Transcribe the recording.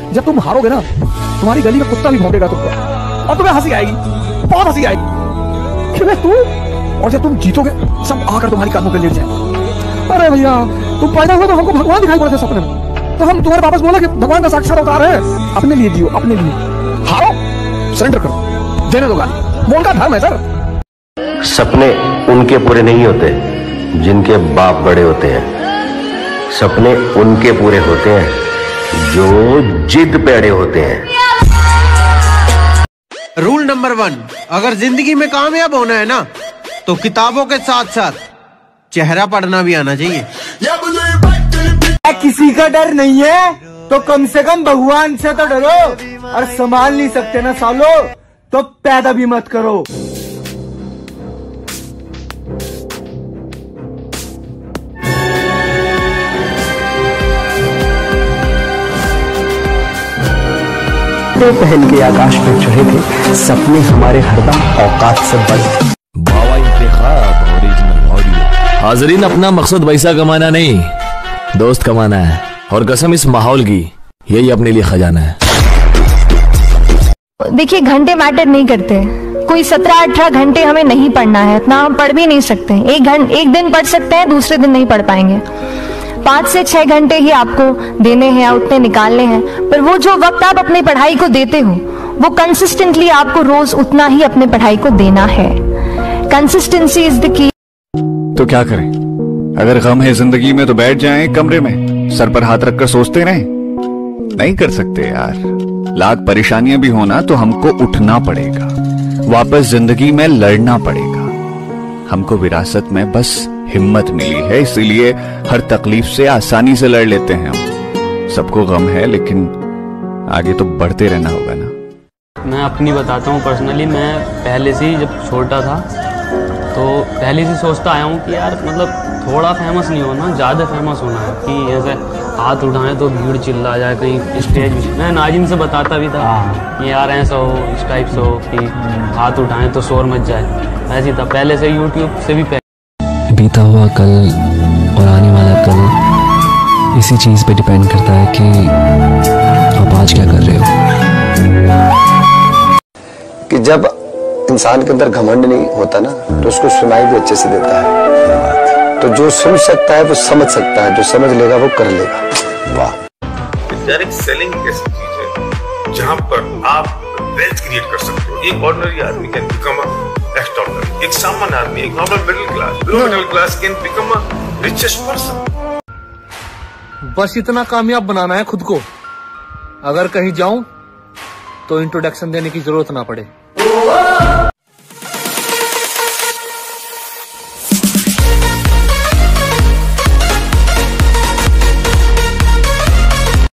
जब तुम हारोगे ना, तुम्हारी गली का कुत्ता भी भौंकेगा तुमको और तुम्हें हंसी आएगी, बहुत हंसी आएगी। क्यों तू, और जब तुम जीतोगे सब आकर तुम्हारी कदमों पे लेट जाए। अरे भैया, तुम पैदा हुए तो हमको भगवान दिखाई पड़े थे सपने में, तो हम तुम्हारे वापस बोला कि भगवान का साक्षात अवतार है। अपने लिए जियो, अपने लिए। हारो, सरेंडर करो, देने दो गाली, वो उनका धर्म है सर। सपने उनके पूरे नहीं होते जिनके बाप बड़े होते हैं, सपने उनके पूरे होते हैं जो जिद पे अड़े होते हैं। रूल नंबर 1, अगर जिंदगी में कामयाब होना है ना, तो किताबों के साथ साथ चेहरा पढ़ना भी आना चाहिए। किसी का डर नहीं है तो कम से कम भगवान से तो डरो, और संभाल नहीं सकते ना सालो तो पैदा भी मत करो। पहन के आकाश पर चढ़े थे, सपने हमारे हरदम औकात से बढ़। हाजरीन, अपना मकसद पैसा कमाना नहीं, दोस्त कमाना है, और कसम इस माहौल की, यही अपने लिए खजाना है। देखिए, घंटे मैटर नहीं करते, कोई 17-18 घंटे हमें नहीं पढ़ना है, इतना हम पढ़ भी नहीं सकते। एक दिन पढ़ सकते हैं, दूसरे दिन नहीं पढ़ पाएंगे। 5 से 6 घंटे ही आपको देने हैं, उतने निकालने हैं, पर वो जो वक्त आप अपनी पढ़ाई को देते हो, वो कंसिस्टेंटली आपको रोज उतना ही अपने पढ़ाई को देना है। Consistency is the key. तो क्या करें? अगर गम है जिंदगी में तो बैठ जाएं कमरे में, सर पर हाथ रखकर सोचते रहें? नहीं कर सकते यार। लाख परेशानियां भी होना तो हमको उठना पड़ेगा, वापस जिंदगी में लड़ना पड़ेगा। हमको विरासत में बस हिम्मत मिली है, इसीलिए हर तकलीफ से आसानी से लड़ लेते हैं हम। सबको गम है, लेकिन आगे तो बढ़ते रहना होगा ना। मैं अपनी बताता हूँ पर्सनली, मैं पहले से ही जब छोटा था तो पहले से सोचता आया हूँ कि यार मतलब थोड़ा फेमस नहीं होना, ज़्यादा फेमस होना है, कि ऐसे हाथ उठाएं तो भीड़ चिल्ला जाए कहीं स्टेज। मैं नाजिम से बताता भी था कि यार ऐसा हो, इस टाइप से हो कि हाथ उठाएं तो शोर मच जाए। ऐसी था पहले से, यूट्यूब से भी बीता हुआ कल और आने वाला कल इसी चीज़ पे डिपेंड करता है कि आप आज क्या कर रहे हो। कि जब इंसान के अंदर घमंड नहीं होता ना, तो उसको सुनाई भी अच्छे से देता है। तो जो सुन सकता है वो समझ सकता है, जो समझ लेगा वो कर लेगा। वाह। डायरेक्ट सेलिंग ऐसी चीज है जहां पर आप वेल्थ क्रिएट कर सकते हो। एक ऑर्डिनरी आदमी कैन बिकम अ एक्स्ट्राऑर्डिनरी, एक सामान्य आदमी, एक normal middle class, low middle class can become a richest person. बस इतना कामयाब बनाना है खुद को, अगर कहीं जाऊं तो इंट्रोडक्शन देने की जरूरत ना पड़े।